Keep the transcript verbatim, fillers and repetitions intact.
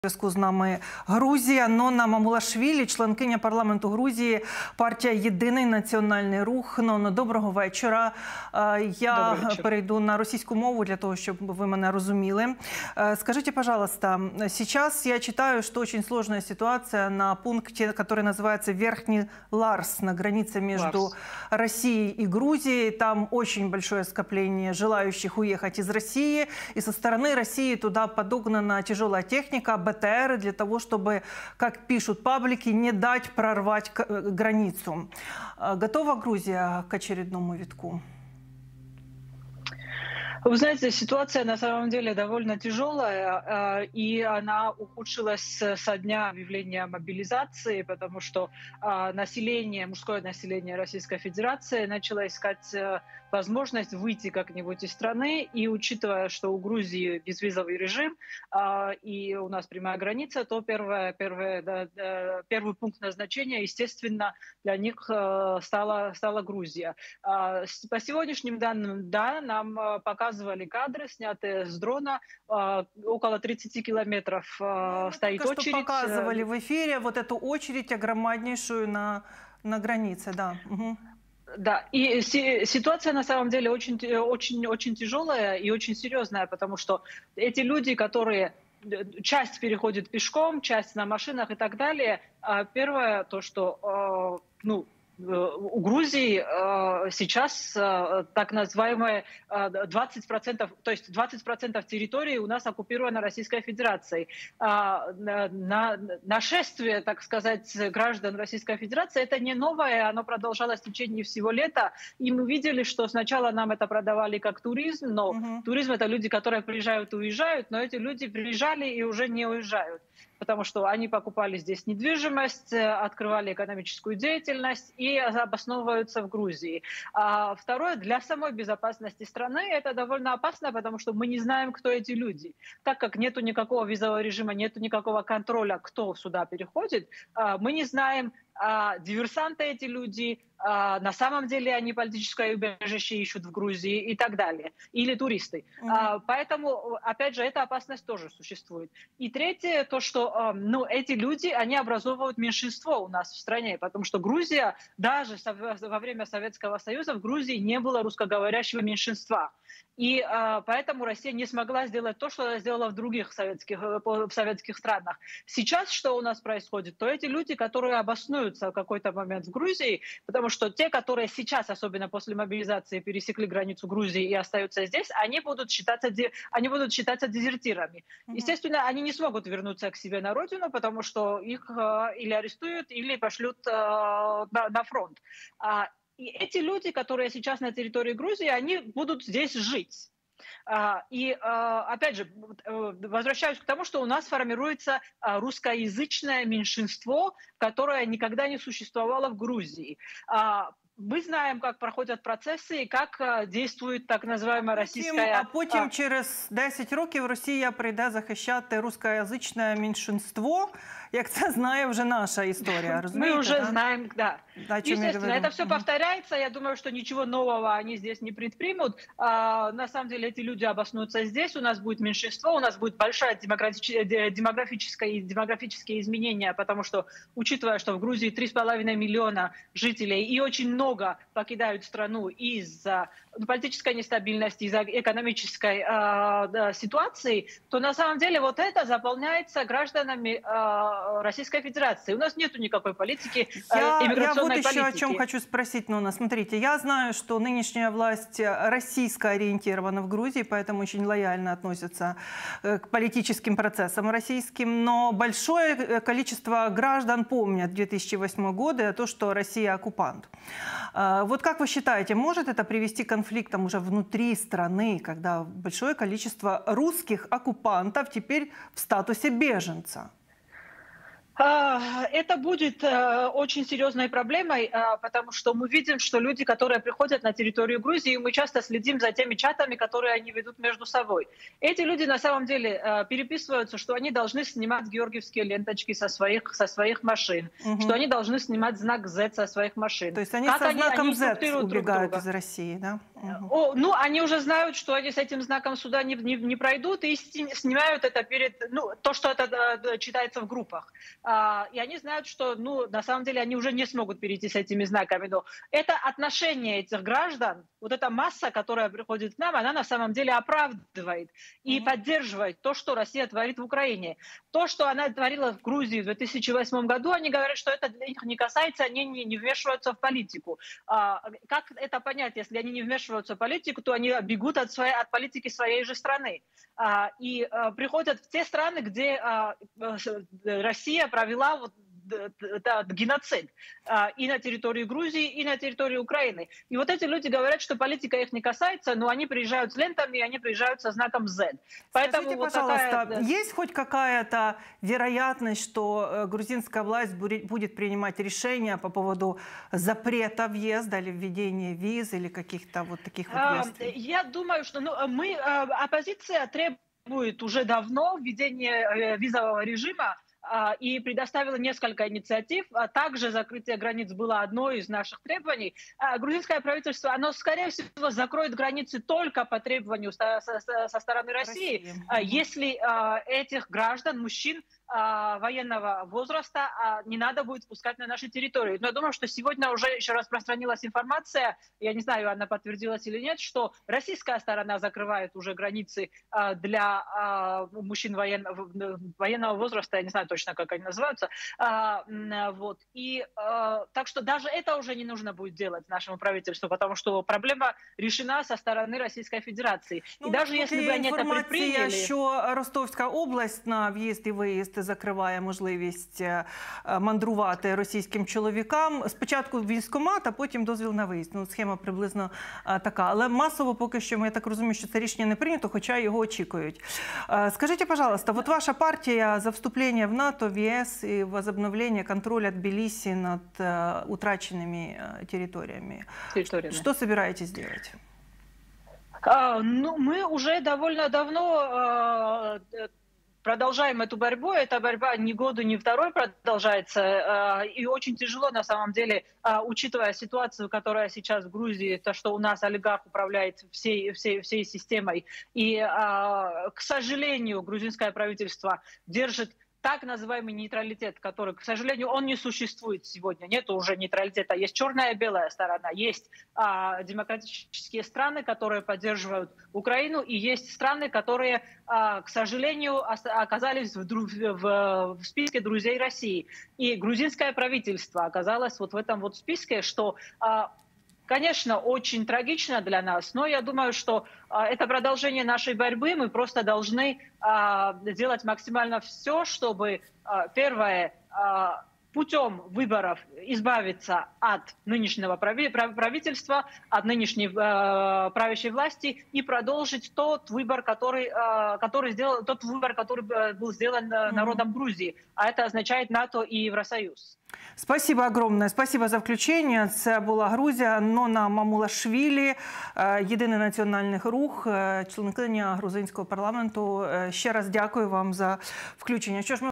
Зв'язку з нами Грузія. Нонна Мамулашвілі, членкиня парламенту Грузії, партія «Єдиний національний рух». Нонно, доброго вечора. Я перейду на російську мову для того, щоб вы меня разумели. Скажите, пожалуйста, сейчас я читаю, что очень сложная ситуация на пункте, который называется Верхний Ларс, на границе между Ларс. Россией и Грузией. Там очень большое скопление желающих уехать из России. И со стороны России туда подогнана тяжелая техника, БТР, для того, чтобы, как пишут паблики, не дать прорвать границу. Готова Грузия к очередному витку? Вы знаете, ситуация на самом деле довольно тяжелая, и она ухудшилась со дня объявления мобилизации, потому что население, мужское население Российской Федерации начало искать возможность выйти как-нибудь из страны, и учитывая, что у Грузии безвизовый режим и у нас прямая граница, то первое, первое, да, первый пункт назначения, естественно, для них стала, стала Грузия. По сегодняшним данным, да, нам показывали кадры, снятые с дрона, около тридцати километров ну, стоит очередь. Что показывали в эфире вот эту очередь огромнейшую на, на границе, да. Угу. Да, и ситуация на самом деле очень, очень, очень тяжелая и очень серьезная, потому что эти люди, которые часть переходит пешком, часть на машинах и так далее, первое то, что ну, у Грузии сейчас так называемые двадцать процентов, то есть двадцать процентов территории у нас оккупировано Российской Федерацией. На нашествие, так сказать, граждан Российской Федерации это не новое, оно продолжалось в течение всего лета. И мы видели, что сначала нам это продавали как туризм, но угу. туризм это люди, которые приезжают и уезжают, но эти люди приезжали и уже не уезжают, потому что они покупали здесь недвижимость, открывали экономическую деятельность и обосновываются в Грузии. А второе, для самой безопасности страны это довольно опасно, потому что мы не знаем, кто эти люди. Так как нету никакого визового режима, нету никакого контроля, кто сюда переходит, мы не знаем, а диверсанты эти люди, а на самом деле они политическое убежище ищут в Грузии и так далее, или туристы. Mm-hmm. а, поэтому, опять же, эта опасность тоже существует. И третье, то, что ну, эти люди, они образовывают меньшинство у нас в стране, потому что Грузия, даже во время Советского Союза в Грузии не было русскоговорящего меньшинства. И а, поэтому Россия не смогла сделать то, что она сделала в других советских, в советских странах. Сейчас что у нас происходит? То эти люди, которые обоснуются в какой-то момент в Грузии, потому что те, которые сейчас, особенно после мобилизации, пересекли границу Грузии и остаются здесь, они будут считаться, они будут считаться дезертирами. Mm-hmm. Естественно, они не смогут вернуться к себе на родину, потому что их или арестуют, или пошлют на, на фронт. И эти люди, которые сейчас на территории Грузии, они будут здесь жить. И, опять же, возвращаюсь к тому, что у нас формируется русскоязычное меньшинство, которое никогда не существовало в Грузии. Мы знаем, как проходят процесси і як діє так називаємо російська... А потім через десять років Росія прийде захищати русскоязичне меншинство, як це знає вже наша історія, разумеете? Мы уже да? знаем, да. да Естественно, это все повторяется. Я думаю, что ничего нового они здесь не предпримут. А, на самом деле эти люди обоснуются здесь, у нас будет меньшинство, у нас будет большое демографическое, демографические изменения, потому что, учитывая, что в Грузии три с половиной миллиона жителей и очень много покидают страну из-за политической нестабильности, из-за экономической э, ситуации, то на самом деле вот это заполняется гражданами э, Российской Федерации. У нас нету никакой политики, э, я, иммиграционной я вот еще политики. о чем хочу спросить, Нонна. Смотрите, я знаю, что нынешняя власть российско ориентирована в Грузии, поэтому очень лояльно относятся к политическим процессам российским, но большое количество граждан помнят две тысячи восьмой год и то, что Россия оккупант. Вот как вы считаете, может это привести к конфликтам уже внутри страны, когда большое количество русских оккупантов теперь в статусе беженца? Это будет очень серьезной проблемой, потому что мы видим, что люди, которые приходят на территорию Грузии, мы часто следим за теми чатами, которые они ведут между собой. Эти люди на самом деле переписываются, что они должны снимать георгиевские ленточки со своих, со своих машин, угу. что они должны снимать знак Z со своих машин. То есть они как со знаком они, они Z убегают из России, да? Угу. О, ну, они уже знают, что они с этим знаком сюда не, не, не пройдут, и снимают это перед, ну, то, что это читается в группах. И они знают, что, ну, на самом деле они уже не смогут перейти с этими знаками. Но это отношение этих граждан, вот эта масса, которая приходит к нам, она на самом деле оправдывает и mm-hmm. поддерживает то, что Россия творит в Украине. То, что она творила в Грузии в две тысячи восьмом году, они говорят, что это их не касается, они не, не вмешиваются в политику. А, как это понять? Если они не вмешиваются в политику, то они бегут от, своей, от политики своей же страны. А, и а, приходят в те страны, где а, Россия провела вот это геноцид и на территории Грузии, и на территории Украины. И вот эти люди говорят, что политика их не касается, но они приезжают с лентами, и они приезжают со знаком Z. Поэтому Скажите, вот пожалуйста, такая... есть хоть какая-то вероятность, что грузинская власть будет принимать решения по поводу запрета въезда или введения виз или каких-то вот таких вот действий? Я думаю, что ну, мы, оппозиция требует уже давно введения визового режима, и предоставила несколько инициатив. Также закрытие границ было одной из наших требований. Грузинское правительство, оно, скорее всего, закроет границы только по требованию со, со, со стороны России, Россия. если этих граждан, мужчин военного возраста не надо будет пускать на нашу территорию. Но я думаю, что сегодня уже еще распространилась информация, я не знаю, она подтвердилась или нет, что российская сторона закрывает уже границы для мужчин воен... военного возраста, я не знаю точно, как они называются. Вот. И так что даже это уже не нужно будет делать нашему правительству, потому что проблема решена со стороны Российской Федерации. Ну, и даже если бы они это предприняли... що Ростовська область на в'їзд і виїзд закриває можливість мандрувати російським чоловікам. Спочатку військкомат, а потім дозвіл на виїзд. Ну, схема приблизно така. Але масово поки що, я так розумію, що це рішення не прийнято, хоча його очікують. Скажите, пожалуйста, вот ваша партия за вступление в НАТО, в ЕС и возобновление контроля Тбилиси над утраченными территориями. территориями. Что собираетесь делать? А, ну, мы уже довольно давно продолжаем эту борьбу. Эта борьба ни году, ни второй продолжается. И очень тяжело, на самом деле, учитывая ситуацию, которая сейчас в Грузии, то, что у нас олигарх управляет всей, всей, всей системой. И, к сожалению, грузинское правительство держит так называемый нейтралитет, который, к сожалению, он не существует сегодня. Нет уже нейтралитета. Есть черная и белая сторона. Есть а, демократические страны, которые поддерживают Украину, и есть страны, которые, а, к сожалению, оказались в, в, в списке друзей России. И грузинское правительство оказалось вот в этом вот списке, что... А, конечно, очень трагично для нас, но я думаю, что а, это продолжение нашей борьбы. Мы просто должны а, делать максимально все, чтобы, а, первое, а, путем выборов избавиться от нынешнего правительства, от нынешней э, правящей власти и продолжить тот выбор, который, э, который сделал, тот выбор, который был сделан народом Грузии. А это означает НАТО и Евросоюз. Спасибо огромное. Спасибо за включення. Це була Грузія. Нона Мамулашвілі, Єдиний національний рух, членкиня грузинського парламенту. Ще раз дякую вам за включення. Що ж ми